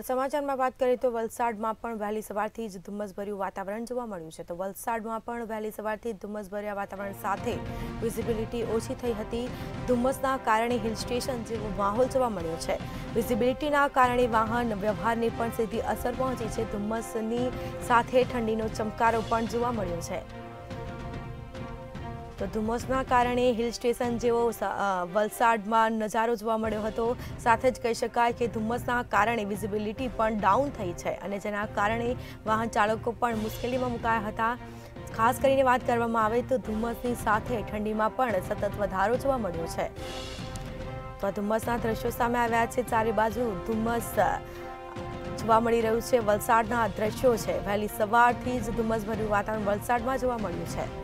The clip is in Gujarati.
સમાચારમાં વાત કરીએ તો વલસાડમાં પણ વહેલી સવારથી જ ધુમ્મસભર્યું વાતાવરણ જોવા મળ્યું છે તો વલસાડમાં પણ વહેલી સવારથી ધુમ્મસભર્યા વાતાવરણ સાથે વિઝિબિલિટી ઓછી થઈ હતી। ધુમ્મસના કારણે હિલ સ્ટેશન જેવો માહોલ જોવા મળ્યો છે। વિઝિબિલિટીના કારણે વાહન વ્યવહારને પણ સીધી અસર પહોંચી છે। ધુમ્મસની સાથે ઠંડીનો ચમકારો પણ જોવા મળ્યો છે। તો ધુમ્મસના કારણે હિલ સ્ટેશન જેવો વલસાડમાં નજારો જોવા મળ્યો હતો। સાથે જ કહી શકાય કે ધુમ્મસના કારણે વિઝિબિલિટી પણ ડાઉન થઈ છે અને જેના કારણે વાહન ચાલકો પણ મુશ્કેલીમાં મુકાયા હતા। ખાસ કરીને વાત કરવામાં આવે તો ધુમ્મસની સાથે ઠંડીમાં પણ સતત વધારો જોવા મળ્યો છે। તો ધુમ્મસના દ્રશ્યો સામે આવ્યા છે। ચારે બાજુ ધુમ્મસ જોવા મળી રહ્યું છે। વલસાડના દ્રશ્યો છે। વહેલી સવારથી જ ધુમ્મસભર્યું વાતાવરણ વલસાડમાં જોવા મળ્યું છે।